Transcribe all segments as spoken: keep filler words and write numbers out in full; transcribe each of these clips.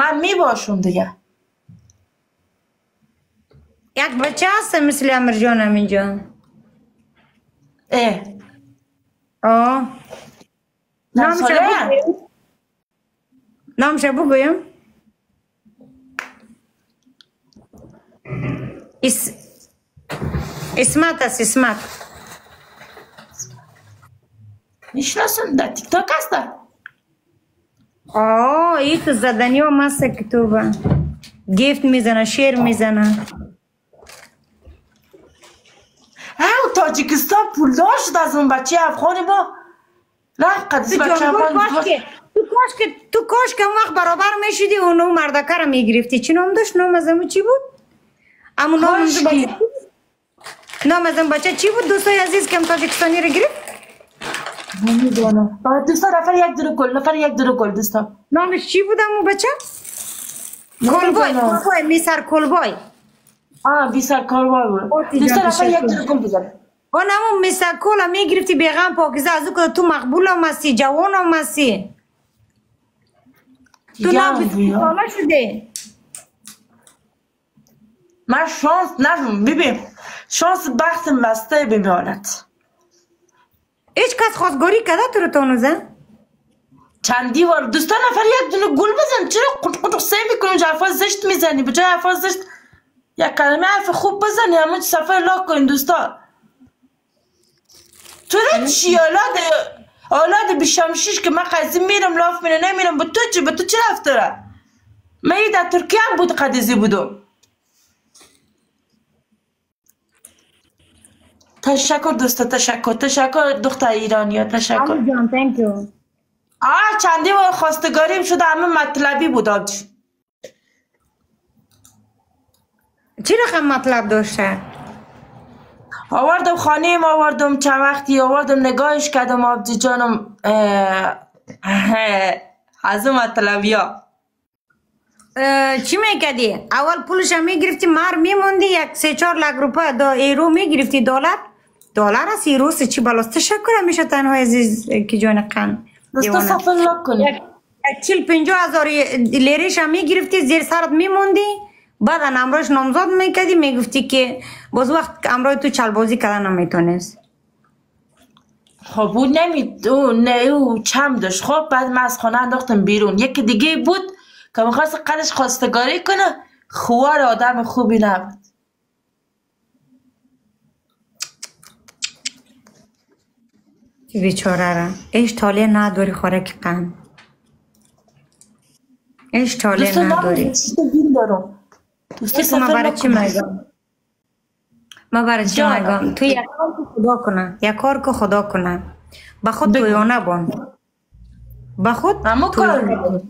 من می باشم دیگه. یک بچه هست مثل امیر جانم اینجا. اه آه نامش ساله؟ بگویم؟ نامش بگویم؟ اس... اسمت است اسمت. میشناسم در تیک تاک هست. آه ای تو زدنی و مست کتوبه گیفت میزنه شیر میزنه. او تاجیکستان پولدار شد از اون بچه افغانی ما. رفت قدیس تو بچه جانگل افغانی کاش که تو کاش که تو کاش که اون وقت برابر میشدی اونو مردکه رو میگرفتی. چی نام داشت؟ نام از امو چی بود؟ امو نام از کاش بچه که نام از بچه چی بود دوستای عزیز که ام تاجیکستانی رو گرفت؟ نمیدونم. دوستا نفر یک درو گل نفر یک درو گل دوستا. نامش چی بود امو بچه؟ کلبای کلبای میسر کلبای. آه بیسر کاروای بود. دوستا نفر یک درو گل بزنه. اون همون میسر کل میگرفتی بیغم پاکیزه از او که تو مقبول هم هستی جوان هم هستی. تو نه بیست ساله شده. من شانس ندارم ببین شانس بختم بسته بمیانت. هیچ کس خواستگاری کرده تو رو تانوزه؟ چندی بار دوستا نفر یک دونه گل بزن. چرا قط قط سه میکنی جا حرفا زشت میزنی بجای حرفا زشت یک کلمه حرف خوب بزنی همون سفر لاک کنی دوستا. تو ده چی اولاد اولاد بیشمشیش که من قضی میرم لاف میره نمیرم با تو چی با تو چی رفت داره. من یه در ترکیه هم بود قدیزی بودم. تشکر دوستا تشکر تشکر دختر ایرانیا تشکر. امو جان تhank you. آه چندی بار خواستگاریم شده همه مطلبی بود آج. چی رقم مطلب داشته؟ آوردم خانه ایم آوردم چند وقتی آوردم نگاهش کردم آبجی جانم از اون مطلبی ها. چی میکردی؟ اول پولش هم میگرفتی مر میموندی یک سه چار لک روپه دا ایرو میگرفتی دلار؟ دلار است ایرو سی چی بلاست تشکر همیشه تنها عزیز که جان قن دوستا سفر لاک کنی. یک چیل پنجاه هزار لیریش هم میگرفتی زیر سرت میموندی بعد امروز نامزاد میکردی میگفتی که باز وقت امروز تو چلبازی کردن نمیتونست. خب بود نمی او نه او چم داشت. خب بعد من از خانه انداختم بیرون. یکی دیگه بود که میخواست قدش خواستگاری کنه خوار آدم خوبی نبود. بیچاره را ایش تاله نداری خوراک قند ایش تاله نداری. دوستا بین دارم دوستا ما سفر برای لاک چی کنی. میگم ما برای چی میگم تو یک کار که خدا کنه یک کار که خدا کنه به خود تویانه بان به خود اما کار میکنی.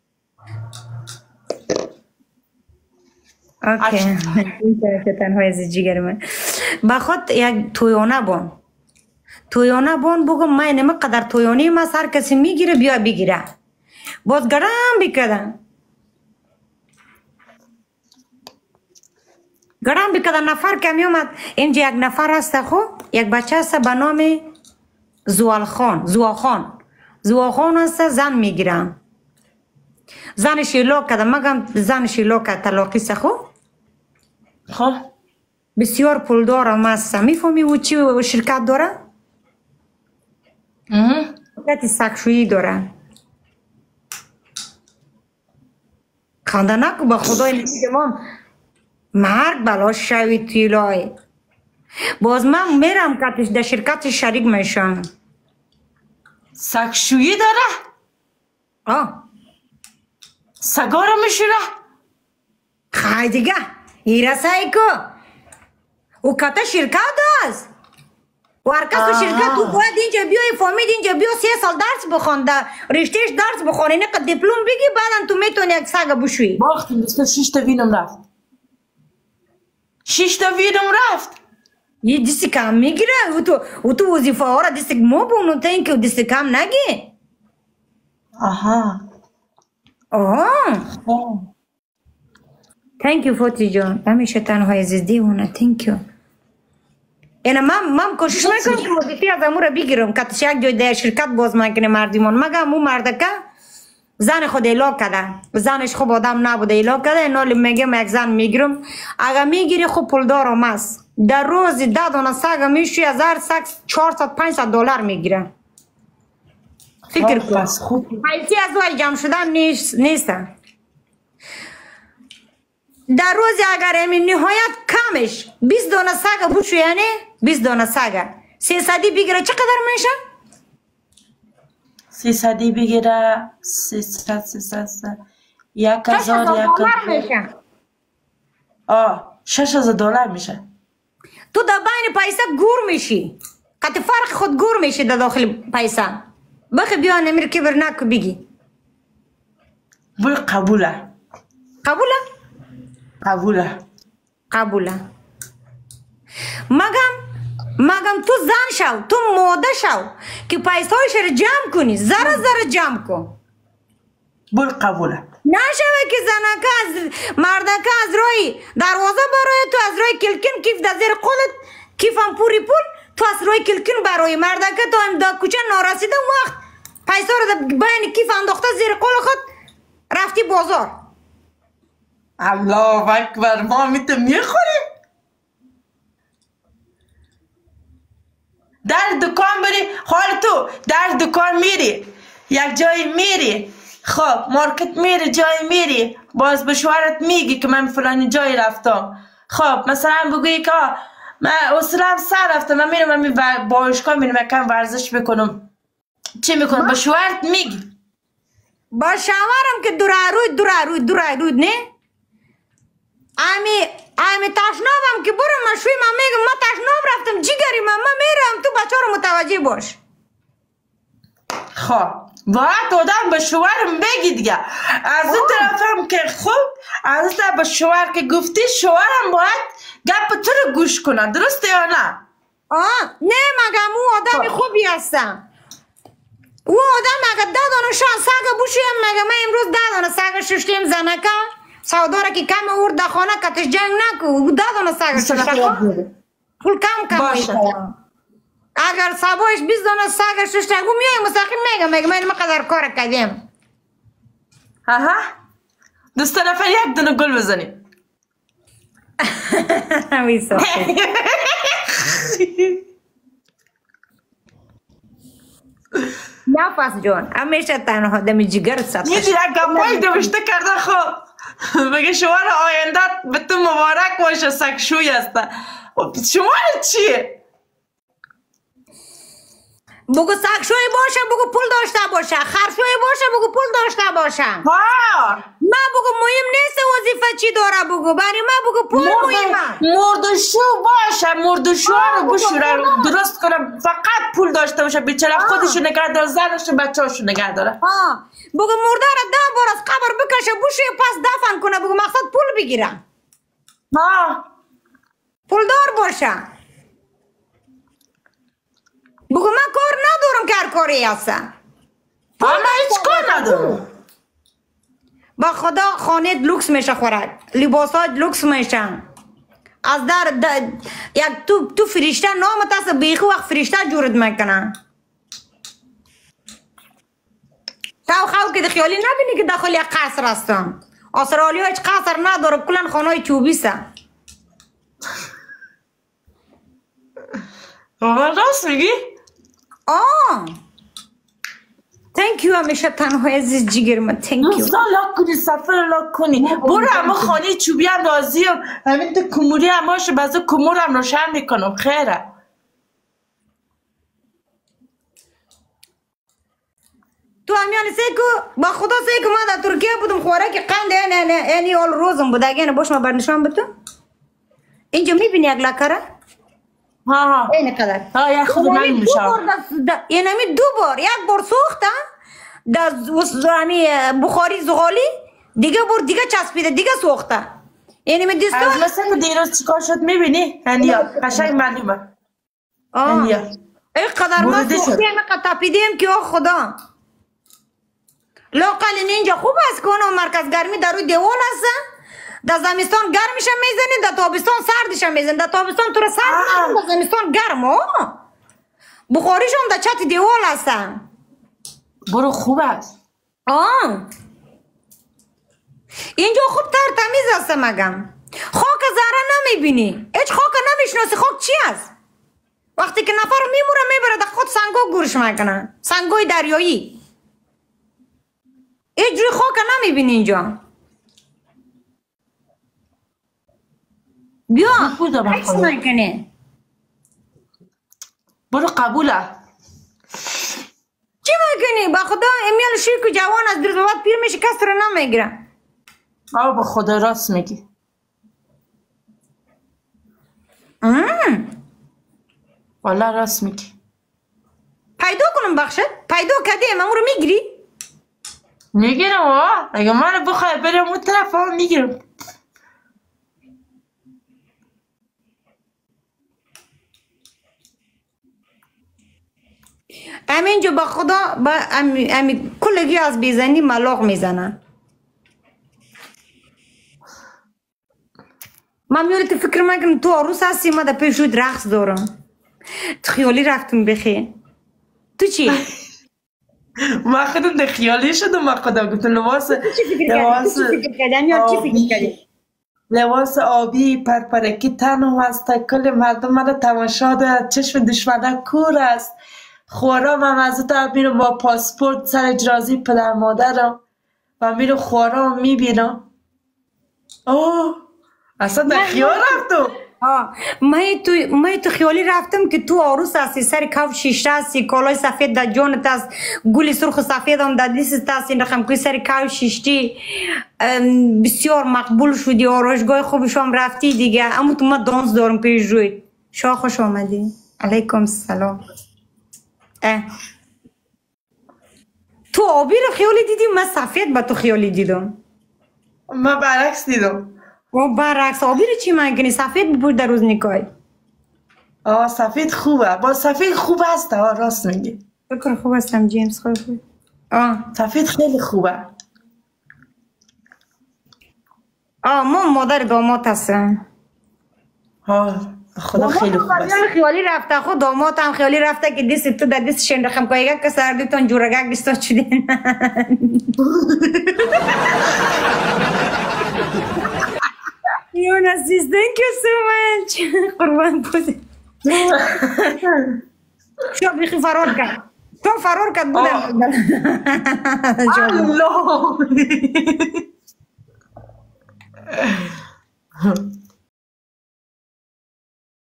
اوکی این طرف تنها از جیگر من به خود یک تویانه بان تویانه بان بگم من نمی قدر تویانی ما سر کسی میگیره بیا بگیره باز گرم بکدن گرم بکدن نفر کمی اومد اینجا یک نفر هست خو یک بچه هست به نام زوال خان زوا خان زوا خان هست زن میگیرن زن شیلوک کده مگم زن شیلوک کده طلاقی سخو خب بسیار پول دارم هست میفهمی او چی و شرکت داره؟ شرکت سکشویی داره خانده نکو به خدای نمیدم مرگ بلاش شوید تیلای باز من میرم کتش در شرکت شریک میشم. سکشویی داره؟ آه سگا رو میشوره؟ خواهی دیگه ایره سایی که او کتا شرکت هست و هرکس تو شرکت تو باید اینجا بیای فامید اینجا بیا سه سال درس بخونده رشتهش درس بخونه اینه که دیپلم بگی بعدا تو میتونی یک سگ بشوی. باختیم بسکر شش تا وینم رفت شش تا وینم رفت یه دیستی کم میگیره او تو او تو وظیفه ها را دیستی مو بونو تا اینکه دیستی کم نگی. آها آه تhank you فوتی جان همیشه تنها عزیز دیونه thank you. اینا من من کوشش میکنم که وظیفه از امو را بگیرم که یک جای در شرکت باز مکنه مردمان مگه امو مردکه زن خود ایلاک کرده زنش خوب آدم نبوده ایلاک کرده اینا میگم یک زن میگیرم اگه میگیری خوب پولدارم است در روز ده دانه سگ میشوی از هر سگ چهارصد پانصد دلار میگیره فکر کن حیثی از وای جمع شدن نیست نیستن در روز اگر امین نهایت کمش بیست دانه سگ بوشو یعنی بیست دانه سگ سیصدی بگیره چقدر میشه؟ سیصدی بگیره سیصد سیصد یک هزار یک هزار آه شش هزار دلار میشه تو در بین پیسه گور میشی قطع فرق خود گور میشی در داخل پیسه بخی بیا نمیر کبر نکو بگی بوی قبوله قبوله؟ قبوله قبوله مگم مگم تو زن شو تو ماده شو که پیسه هایش رو جمع کنی ذره ذره جمع کن بوی قبوله نشوه که زنکه از مردکه از روی دروازه برای تو از روی کلکن کیف در زیر قولت کیفم پوری پول تو از روی کلکن برای مردکه تو هم دا کوچه نارسیده وقت پیسه رو بین کیف انداخته زیر قول خود رفتی بازار الله اکبر ما میتو میخوری در دکان بری حال تو در دکان میری یک جایی میری خب مارکت میری جایی میری باز به شوهرت میگی که من فلانی جایی رفتم خب مثلا بگویی که من اصلا سر رفتم من میرم من باشگاه میرم یکم ورزش بکنم چی میکنم به شوهرت میگی با شوهرم که دور روی دور روی دور روی نه امی امی تشنابم که برم مشوی من میگم ما تشناب رفتم جیگری من من میرم تو بچه رو متوجه باش خب باید آدم به شوهرم بگی دیگه از اون طرف هم که خوب از اون طرف به شوهر که گفتی شوهرم باید گپ تو رو گوش کنه درسته یا نه آه نه مگم او آدم خوبی هستم او آدم اگه ده دانه شان سگ بوشیم مگه من امروز ده دانه سگ ششتیم زنکه سوداره که کم اورد خانه کتش جنگ نکو او ده دانه سگ ششتیم پول کم کم باشه اگر سبایش بیست دانه سگ ششتیم او میای مستقیم میگم میگم من مقدر کار کردیم ها دوست نفر یک دونه گل بزنیم ویسا نفس جان همیشه تنها دمی جگر سطح یه دیگه گپای دوشته کرده خب بگه شوهر آینده به تو مبارک باشه سگشوی هسته شوهر چیه؟ بگو سگشوی باشه بگو پول داشته باشه خرشوی باشه بگو پول داشته باشه ها ما بگو مهم نیست وظیفه چی داره بگو برای ما بگو پول مهمه مردشو باشه مردشو رو بشوره درست کنم فقط پول داشته باشه بیچاره خودشو نگه داره زنشو بچه‌هاشو نگه داره ها بگو مرده را ده بار از قبر بکشه بوشه پس دفن کنه بگو مقصد پول بگیره ها پولدار باشه بگو من کار ندارم که هر کاری هستم من هیچ کار ندارم با خدا خانه لوکس میشه خورد لباسات لوکس میشن از در, در یک تو تو فرشته نامت هست بیخی وقت فرشته جورت میکنن تو خواهو که ده خیالی نبینی که داخل یک قصر هستن استرالیا هیچ قصر نداره کلن خانه های چوبی سن واقعا راست میگی؟ آه تhank you همیشه تنها عزیز جیگر من thank you دوستان لاک کنی سفر لاک کنی برو اما خانه چوبی هم راضیم همین تو کموری هم باشه بعضا کمور هم روشن میکنم خیره تو همیان سیکو با خدا سیکو ما در ترکیه بودم خوره که قند نه نه اینی آل روزم بود اگه باش ما برنشان بتون اینجا میبینی اگلا کاره ها ها این قدر ها یک خود من میشم این همی دو بار یک بار سوخته در بخاری زغالی دیگه بار دیگه چسبیده دیگه سوخته این همی دیستو از مثل دیروز چیکار شد میبینی؟ هنیا قشنگ معلومه هنیا ای قدر ما سوخته همه قد تپیدیم که آه خدا لوقل اینجا خوب است که اونو مرکز گرمی در روی دیوال هست در زمستان گرمش میزنی در تابستان سردش میزنی در تابستان تو رو سرد میزنی در زمستان گرم بخاریش هم در چت دیوال هستن برو خوب است آه اینجا خوب تر تمیز است مگم. خاک ذره نمیبینی، هیچ خاک نمیشناسی. خاک چی است؟ وقتی که نفر میموره میبره در خود سنگا گورش میکنه، سنگای دریایی. هیچ جوی خاک نمیبینی اینجا. بیا عکس میکنه. برو قبوله. چی میکنی؟ با خدا امیال شیر که جوان از دیر بعد پیر میشه کس رو نمیگیره. آه با خدا راست میگی. والله راست میگی. پیدا کنم بخشت؟ پیدا کردی امامو رو میگیری؟ میگیرم آه. اگه من بخواه برم اون طرف هم میگیرم. همینجا با خدا با امی, امی کلگی از بیزنی ملاق میزنن. من میولت فکر میکنم تو عروس هستی، ما در پیشود رقص دارم. تو خیالی رفتم بخی. تو چی؟ ما خودم در خیالی شدم. ما خودم گفتم لباس لباس آبی لباس آبی پرپرکی تنم است. کل مردم من تماشا دارد. چشم دشمنه کور است. خوارام هم از تا میرم با پاسپورت سر اجرازی پدر مادرم و میرم خوارام میبینم. اوه اصلا در خیال رفتم. آه من تو من تو خیالی رفتم که تو عروس هستی، سر کف شیشه هستی، کالای سفید در جانت است، گل سرخ سفید هم در دستت است، این رقم کوی سر کف شیشتی بسیار مقبول شدی، آرایشگاه خوبش هم رفتی دیگه. اما تو ما دانس دارم پیش روی. شاه خوش آمدی. علیکم السلام. اه. تو آبی رو خیالی دیدی، من سفید با تو خیالی دیدم. من برعکس دیدم. و برعکس آبی رو چی میگنی؟ سفید بود در روز نکای. آه سفید خوبه. با سفید خوب است. آه راست میگی. بکر خوب هستم جیمز. خوب خوب. آه سفید خیلی خوبه. آه ما مادر داماد هستم. آه خدا خیلی خوب است. خیالی رفته خود داماد هم خیالی رفته که دست تو در دست شنرخم که که سردیتون جورگک دستا شدین. Jonas, thank you so much. قربان بوده. شو بیخی فرار کرد. تو فرار کرد بودم. الله.